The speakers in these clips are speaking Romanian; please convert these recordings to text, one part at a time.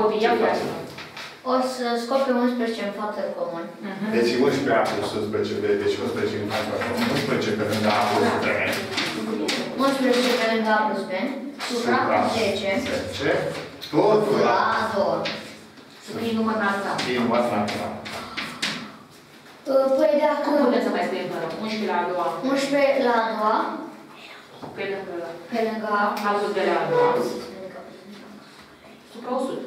Copia viață. O să scoate 11 în față comun. Deci 11 A plus 11B, deci 11 în față comun. 11 pe lângă A plus B. 11 pe lângă A plus B. Supra 10. 10. Totul la 2. Să fie număr natural. E număr natural. Păi dacă... Cum putem să mai scriem fără? 11 la a doua. 11 la a doua. Pe lângă... Pe lângă A plus B la a doua. Supra 100.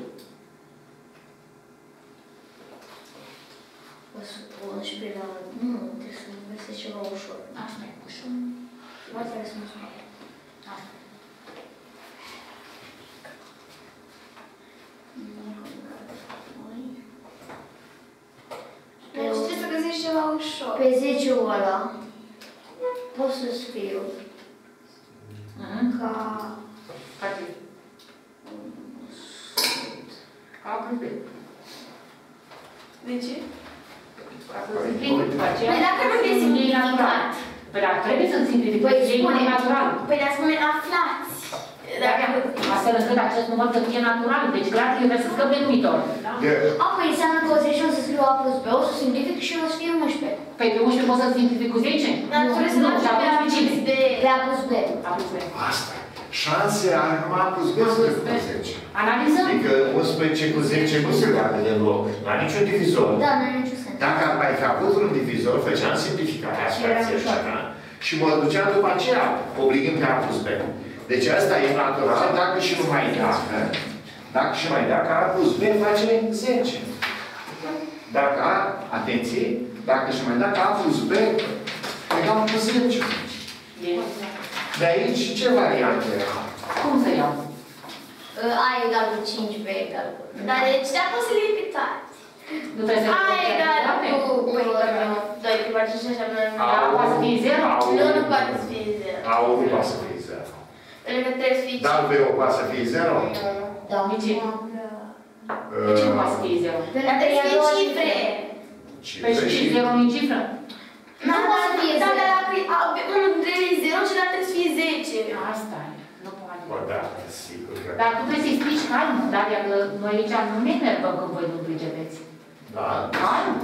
11 la... Nu, trebuie să găsesc ceva ușor. Așa mai ușor. Mai trebuie să mă spun. Deci trebuie să găsești ceva ușor. Pe 10-ul ăla pot să scriu ca... Ca ce? A plus B. De ce? Ca să simplific după aceea. Păi dacă nu e simplificat. Păi dacă trebuie să simplific, Păi e număr natural. Păi dar spune aflați. Astfel încât acest număr să fie natural. Deci clar că eu trebuie să scăp de numitor. A, păi înseamnă că o să o să scriu A plus B, o să simplific și o să fie 11. Păi pe 11 poți să simplific cu 10? Dar trebuie să Nu, mergi și pe A atunci plus cine? B. Pe A plus B. A plus B. Asta. Șanse are numai A plus B să fie cu 10. Analizăm? Adică 11 cu 10 nu se leagă deloc. La niciun divizor. Da, nu are niciun sens. Dacă ar mai fi avut un divizor, făceam simplificarea Și era ușor. și mă duceam după aceea, obligând pe A plus B. Deci asta e natural, dacă și nu mai dacă. Dacă și mai dacă, A plus B face 10. Dacă A, atenție, dacă și mai dacă A plus B egal cu 10. De aici, ce variante era? Cum să iau? A egal cu 5, B egal cu... Dar deci da poți să le repetați. Nu trebuie să A egal cu 2 privat și așa A poate să fie 0? Nu, nu poate să fie 0. A nu poate să fie 0. Pentru că trebuie să fie 5. Dar B poate să fie 0? Da. De ce? De ce nu poate să fie 0? Dar trebuie să fie cifre. Păi și 0 nu e cifră? Nu poate să fie 0. Dar dacă unul dintre ele e 0, celălalt trebuie să fie 10. Asta e. Nu poate. Bă, da, sigur că... Dar tu trebuie să-i explici calm, Daria, că noi aici nu ne enervăm când voi nu pricepeți. Da. Calm.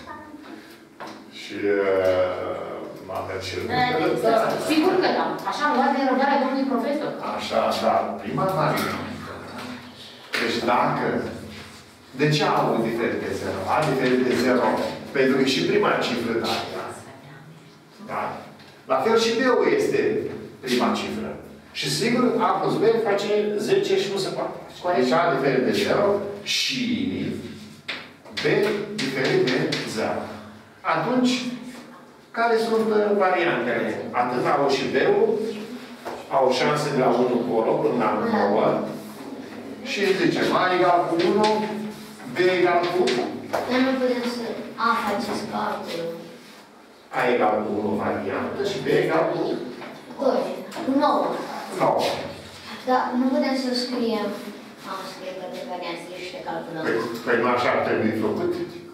Și m-am mers și Sigur că da. Așa am luat de răbdarea domnului profesor. Așa, da. Prima variantă. Deci dacă... De ce A au diferit de 0? A diferit de 0 pentru că și prima cifră da. Da. La fel și B-ul este prima cifră. Și sigur, A plus B face 10 și nu se poate. Deci A diferit de 0 și B diferit de 0. Atunci, care sunt variantele? Atât A-ul și B-ul au șanse de la 1 colo până la 9 și zicem A egal cu 1, B egal cu 1. Dar nu putem să... A faceți calculul. A egal cu 1 variantă și B egal cu 2. 9. 9. Dar nu putem să scriem... Am scris că de varianțe și de calculăm. Păi nu așa ar trebui făcut?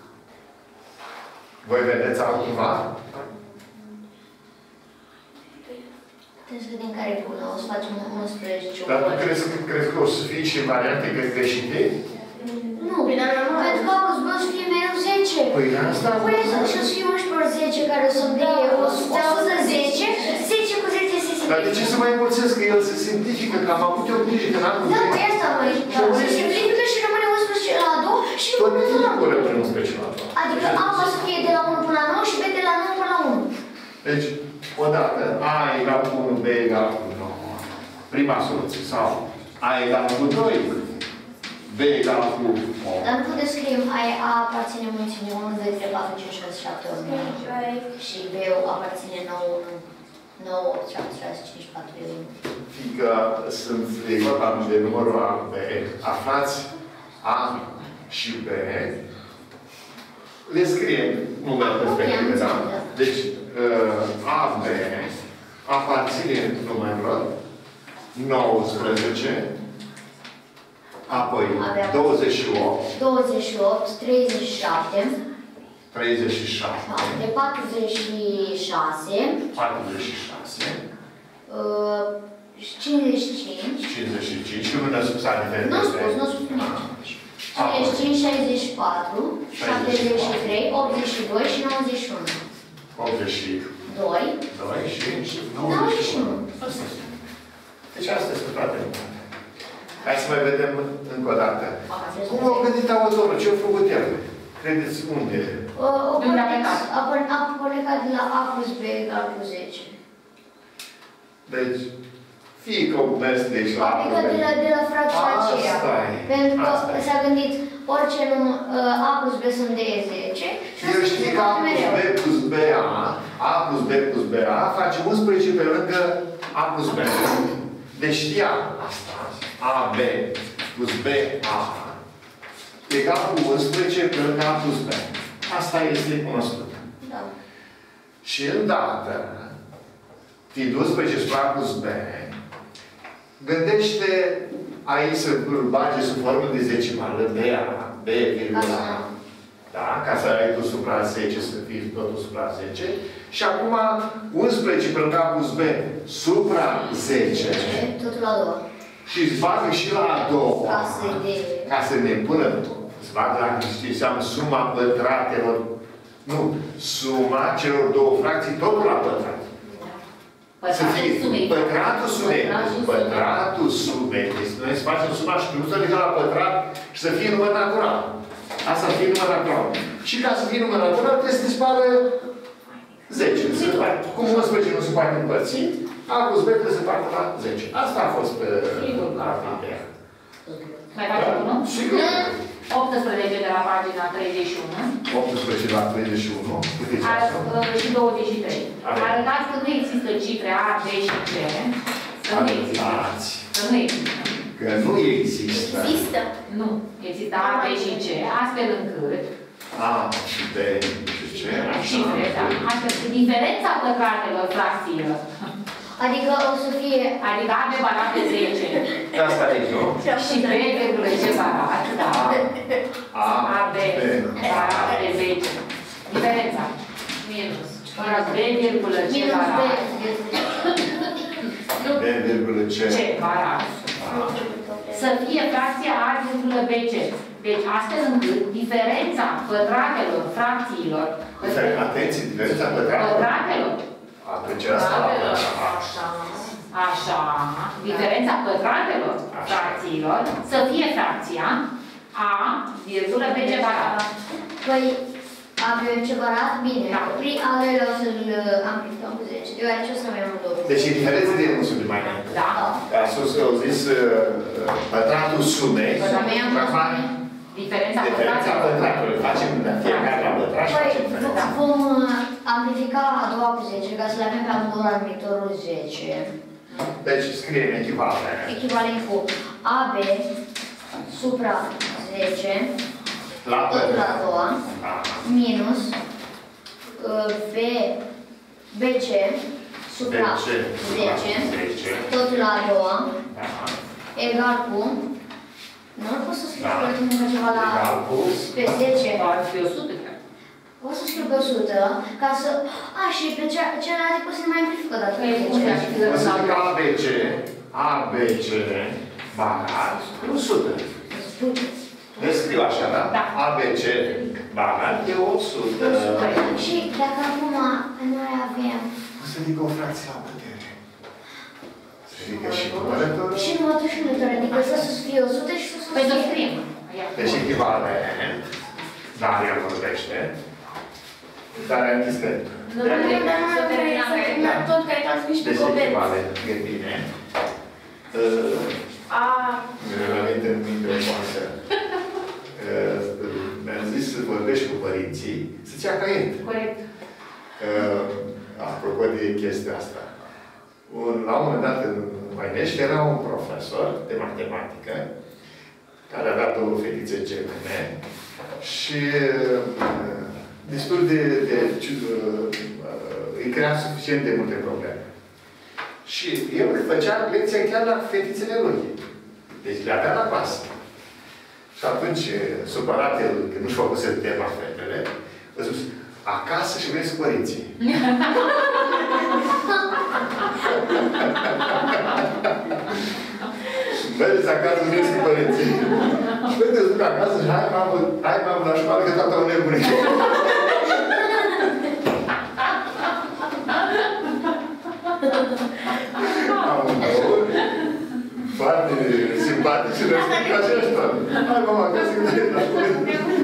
Voi vedeți altceva? Trebuie să vedem care e bună. O să facem 11. Dar nu crezi că o să fie și variante greșite? Nu, pentru că A plus B o să fie mereu 10. Păi asta... Păi și o să fie 11 ori 10 care o să fie 110. 10 cu 10 se simplifică. Dar de ce să mai mulțesc că el se simplifică? Că am avut eu grijă că n-am Da, păi asta mai. Se simplifică și rămâne 11 la 2 și nu tot până la 9. timpul rămâne 11 la 2. Adică A o să fie de la 1 până la 9 și B de la 9 până la 1. Deci, odată, A egal cu 1, B egal cu 9. Prima soluție. Sau A egal cu 2, B egal cu 8. Dar nu putem scrie A aparține mulțimii 1, 2, 3, 4, 5, 6, 7, 8, 9. Și B aparține 9, 1, 9, 8, 7, 6, 5, 4, 1. Fiindcă sunt legături de numărul A, B, aflați A și B, le scriem numele respective, da? Deci, A, B, aparține numărul 19, apoi 28, 28, 37, 37, 46, 46, 55. 55 și nu ne spus diferite. Nu spus, nu spus nimic. 64, 73, 82 și 91. 82 și 91. Deci astea sunt toate. Hai să mai vedem încă o dată. Cum a gândit autorul? Ce a făcut el? Credeți unde? A plecat de la A plus B egal cu 10. Deci, fie că mers de aici la A plus B. Adică de la fracția aceea. Pentru că s-a gândit, orice A plus B sunt de 10. Eu știu că A plus B plus BA, A plus B plus BA face 11 pe lângă A plus B. Deci știa asta. AB plus BA egal cu 11 pe lângă A plus B. Asta este cunoscută. Da. Și îndată, fiind 12 spre A plus B, gândește aici să bage sub formă de decimală, BA, B, virgula. Da? Ca să ai tu supra 10, să fii totul supra 10. Și acum 11 pe lângă A plus B supra 10. Totul la 2. Și îți bagă și la a doua. Ca să ne pună, îți bagă la știi, înseamnă suma pătratelor. Nu, suma celor două fracții, totul la pătrat. Să fie pătratul sumei. Pătratul sumei. Deci noi să facem suma și plus egal la pătrat și să fie număr natural. Asta să fie număr natural. Și ca să fie număr natural trebuie să dispară 10. Cum 11 nu se poate împărți, A plus B trebuie să partă la 10. Asta a fost ideea. Mai facem unul? Sigur. 18 de la pagina 31. 18 la 31. Și 23. Arătați că nu există cifre A, B și C. Că nu există. Că nu există. Că nu există. Există. Nu. Există A, B și C, astfel încât A și B și C. cifre, da. Astfel că diferența pătratelor fracțiilor. Adică o să fie... Adică A, B barat de 10. Asta e, nu? Și B, virgulă, C barat, da. A, B barat de 10. Diferența. Minus. B, virgulă, C barat. B, virgulă, C. C barat. Să fie fracția A, virgulă, B, C. Deci astfel încât diferența pătratelor fracțiilor... Atenție, diferența pătratelor. Atunci asta la Așa. Diferența pătratelor fracțiilor să fie fracția A, virgulă, B separat. Păi, avem separat? Bine. Ale o să-l amplificăm cu 10. Deoarece o să avem un 2. Deci e diferență de nu subi mai înainte. Da. A sus că au zis pătratul sumei. Diferența pătratului. Facem fiecare la pătrat și facem diferența. Vom amplifica a doua cu 10, ca să-l avem pe amândouă la numitorul 10. Deci scriem echivalent. Echivalent cu AB supra 10, tot la a doua, minus BC supra 10, tot la a doua, egal cu... Nu pot să scriu ceva la... pe 10. Ar fi 100, cred. O să scriu pe 100, ca să... A, și pe celelalte pot să ne mai amplific o dată. O să scriu ABC, ABC, barat, 100. Le scriu așa, da? ABC, barat, e 100. Și dacă acum noi avem... O să ridică o fracție la putere. Să ridică și numărătorul. Și numărătorul și numărătorul, adică să fie 100 și să Păi să fie... scriem. Deci echivalent. Daria vorbește. Daria discret. Nu, dar nu terminat tot, cred că am scris și pe Deci coperți. echivalent, e bine. Mi-am venit în minte o poasă. Mi-am zis să vorbești cu părinții, să-ți ia caiet. Corect. Apropo de chestia asta. La un moment dat în Măinești era un profesor de matematică care avea două fetițe gemene și destul îi crea suficient de multe probleme. Și el făcea lecția chiar la fetițele lui. Deci le avea la clasă. Și atunci, supărat el, că nu-și făcuse tema fetele, a spus, acasă și vezi părinții. Mergeți acasă și vezi părinții. Vedeți, duc acasă și hai mamă la școală că tata o nebunit. Foarte simpatice, ne spun ca și așa. Hai mama acasă că te la școală.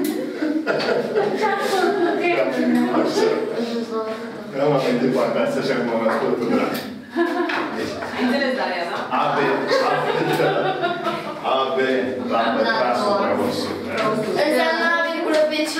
Am amintit pe acasă așa cum am ascultat, drag. Ai înțeles, Daria, da? AB la pătrat supra 100. Înseamnă A virgulă BC.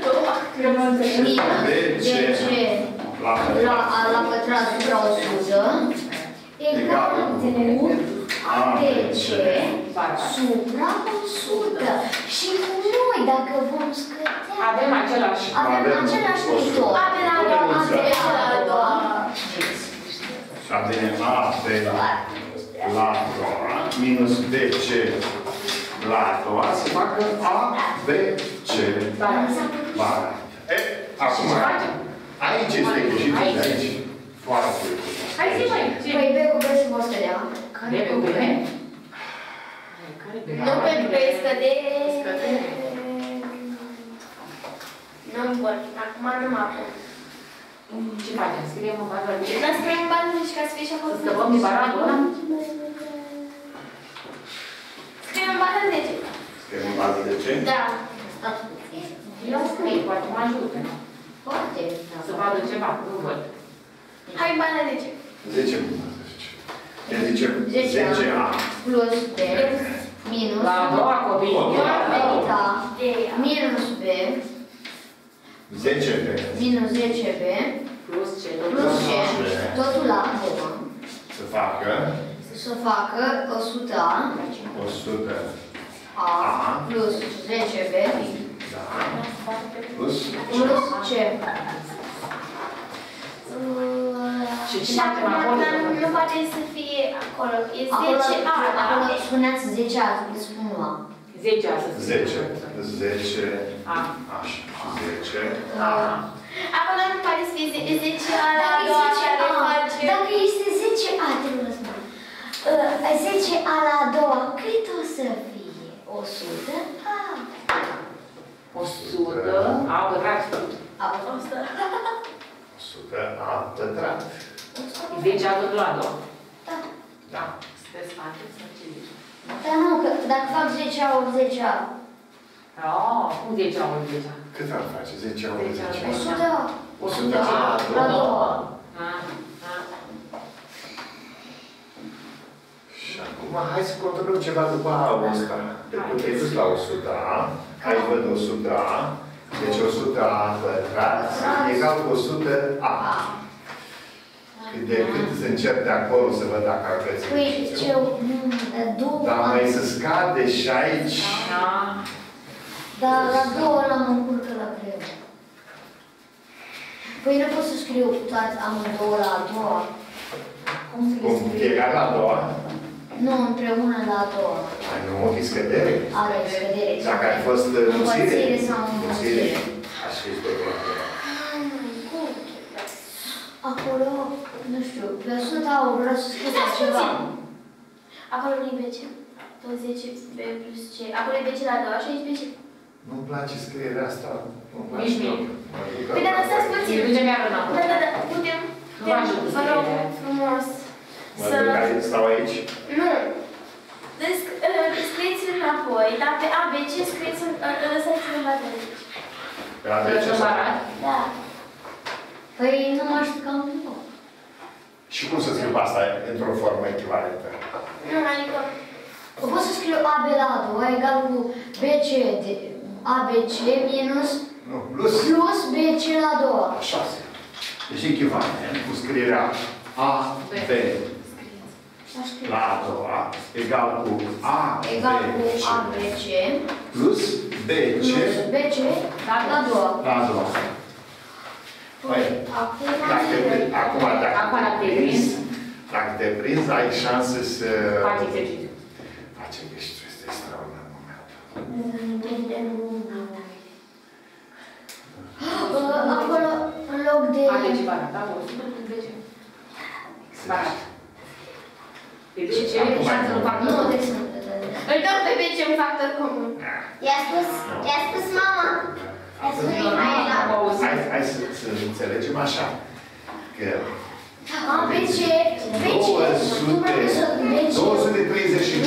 Minus BC la pătrat supra 100 egal cu ABC supra 100. Și cu noi, dacă vom scădea, Avem același viitor. Avem la a doua. Și avem AB la a doua minus BC la a doua se facă ABC bara. Acum, aici este greșit, aici. Foarte. Hai zi, măi! Păi B cu B se vor scădea. B cu B? Nu pentru că e scădere. Nu-mi pot. Acum nu mă apuc. Ce facem? Scriem în bază de... Dar scriem în bază și ca să fie și acolo. Scăpăm din baratul ăla? Scriem în bază 10. Scriem în bază de ce? Da. Eu scriu, poate mă ajută. Foarte. Să vadă ceva, nu văd. Hai în bază 10. 10 el zice 10A plus B minus La a doua copii. minus B 10B minus 10B Plus ce? plus C, totul la a doua, să facă 100A 100A plus 10B da, plus C. Și ce Și facem acum acolo? nu poate să fie acolo. E 10A, da? Acolo spuneați 10A, trebuie să spun nu A. 10 astăzi. 10 A. așa 10 Acolo nu poate să fie 10A la a doua care face... Dacă este 10A, trebuie să spun. 10A la a doua, cât o să fie? 100A. 100 A pătrat. 100A pătrat 10 A tot la a doua. Da. da Să desfacă, să citim. Dar nu, că dacă fac 10A ori 10A, Cum 10 A ori 10 A? cât ar face? 10 ori 10 100A. 100A La a doua. Și acum hai să controlăm ceva după A-ul ăsta. Pentru că ai dus la 100A, aici văd 100A, deci 100A pătrat egal cu 100A. Cât de cât să încerc de acolo să văd dacă ar găsi. Păi, ce, după... Dar mai să scade și aici. Dar la două ori am încurcă la greu. Păi nu pot să scriu toate amândouă la a doua. Cum Fiecare la a doua? Nu, împreună la a doua. Ai nu o fi scădere? Are scădere. Dacă ai fost înmulțire sau înmulțire. Aș fi tot la a doua. Acolo, nu știu, pe 100 au vreau să scriu ceva. Acolo nu-i BC. 20B plus C. Acolo e BC la a doua și aici BC. Nu-mi place scrierea asta. Nu-mi place. Nici mie. Păi dar lăsați puțin. Nu ducem iar înapoi. Da. Putem, vă rog frumos, Mă duc aici, stau aici. Nu. Scrieți înapoi, dar pe ABC scrieți, lăsați-vă la de aici. Pe ABC să arăt? Da. Păi nu mă știu cam nu. Și cum să scriu asta într-o formă echivalentă? Nu, adică... Pot să scriu AB la a doua egal cu BC de ABC minus plus BC la a doua. Așa se. Deci echivalent cu scrierea AB la a doua egal cu ABC plus BC la a doua. La a doua. Păi, dacă te prinzi, ai șanse să... Faci exercițiu. Faci exercițiu, este extraordinar moment. Acolo, în loc de... Deci barat, da? 100 plus 10. Barat. Deci ce șansă nu fac? Nu, deci... Îl dăm pe BC în factor comun. I-a spus mama. Hai să înțelegem așa. Că 235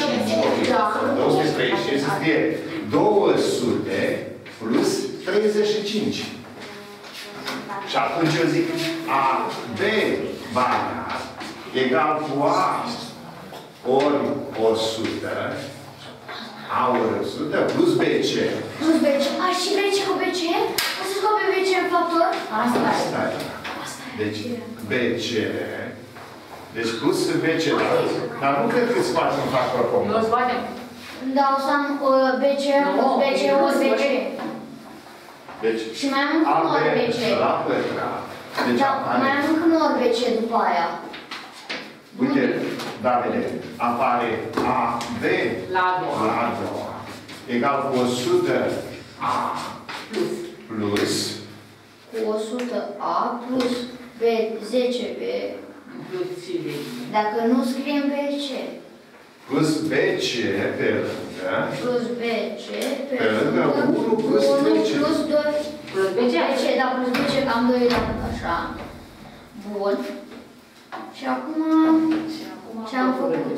se scrie 200 plus 35. Și atunci eu zic AB barat egal cu A ori 100 A ori 100 plus BC. Plus BC. Și BC cu BC? O să scot pe BC în factor? Asta e. Deci BC. Deci plus BC, dar nu cred că îți faci un factor comun. Nu îți facem. Da, o să am BC plus BC ori BC. Deci și mai am încă un ori BC. La pătrat. Deci da, mai am încă un ori BC după aia. Uite, Davide, apare AB la a doua egal cu 100 A plus cu 100 A plus B 10B plus și dacă nu scriem BC. Plus BC pe lângă. Plus BC pe lângă 1 plus BC. Plus 2. Plus BC. Da, plus BC, am 2 la așa. Bun. Și acum ce am făcut?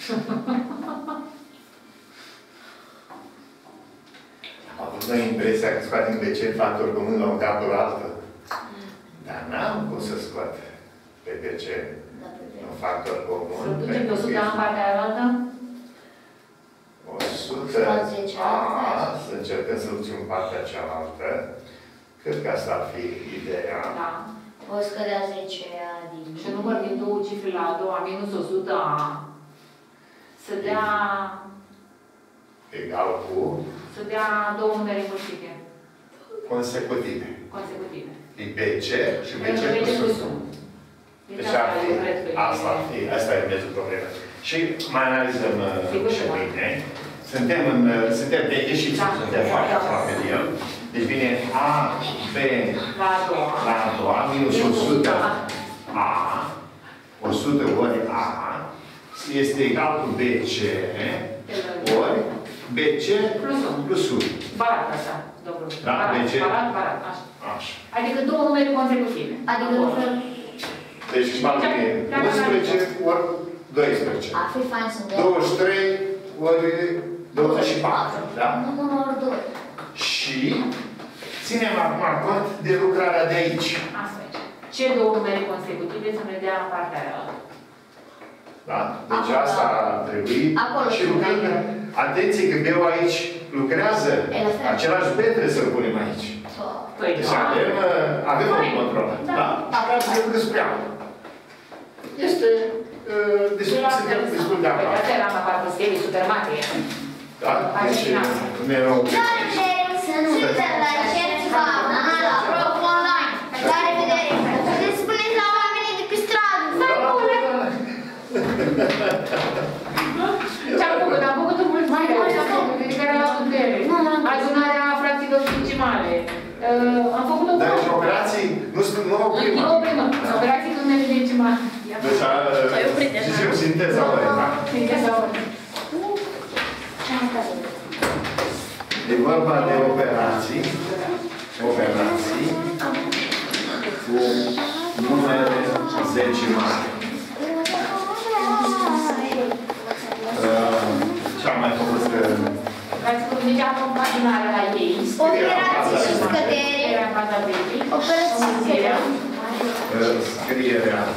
Am avut noi impresia că scoatem BC factor comun la un calculator. Dar n-am cum să scot pe BC un factor comun. Să ducem pe 100 în partea aia 100 A, să încercăm să ducem în partea cealaltă. Cred că asta ar fi ideea. Da. O scădea 10 A din... Și număr din două cifre la a doua, minus 100 A, să dea... Egal cu... Să dea două numere multiple. Consecutive. Consecutive. E BC și BC plus 1. Deci ar fi, asta e mediul problemei. Și mai analizăm și mâine. Suntem vechi și suntem foarte aproape de el. Deci vine A, B, la a doua, minus 100 A, 100 ori A, este egal cu BC, ori BC plus 1. Barat, așa, domnul. Da, BC? Barat, așa. Așa. Adică două numere consecutive. Adică nu fel... Deci își bagă bine. 11 ori 12. Ar fi fain să 23 ori 24. Da? Nu, ori 2. Și ținem acum cont de lucrarea de aici. Asta e. Ce două numere consecutive să ne dea în partea reală? Da? Deci asta ar trebui. Și lucrând, atenție că B-ul aici lucrează. Același B trebuie să-l punem aici. Deci avem un control. Da? Care să lucrăm spre apă. Este suntem destul de aproape. Asta era la partea schemei supermarket. Da? Deci ne rog. Să nu uităm la ceva, la prof online. La revedere! Să spuneți la oamenii de pe stradă. Ce-am făcut? Am făcut mult mai mult. Care la putere. Adunarea fracțiilor decimale. Am făcut o... Dar și operații nu oprim. Nu oprim. Operații nu numere decimale. Deci, zicem sinteza ori, da? Sinteza ori. E vorba de operații cu numere decimale. Ce-am mai făcut? Ați făcut nici adunarea la ei. Operații și scădere. Operații și scădere. Scrierea.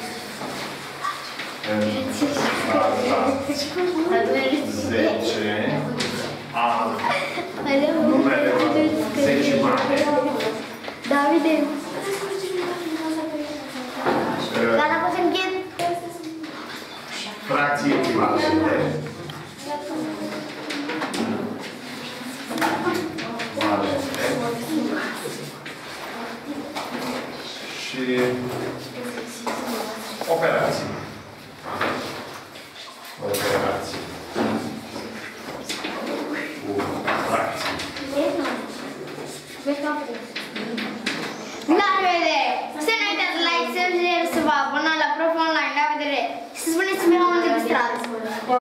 Baza 10 a numerelor decimale. Davide. Dar dacă se închid... Fracții echivalente. Și